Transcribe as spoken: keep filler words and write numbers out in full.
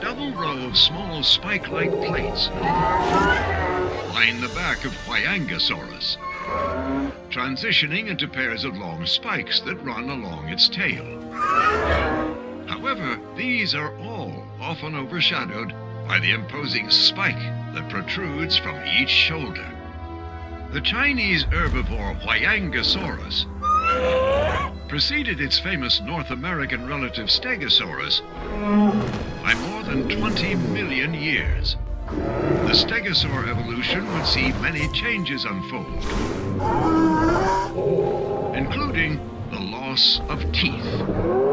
double row of small spike-like plates line the back of Huayangosaurus, transitioning into pairs of long spikes that run along its tail. However, these are all often overshadowed by the imposing spike that protrudes from each shoulder. The Chinese herbivore Huayangosaurus preceded its famous North American relative Stegosaurus by more than twenty million years. The Stegosaur evolution would see many changes unfold, including the loss of teeth.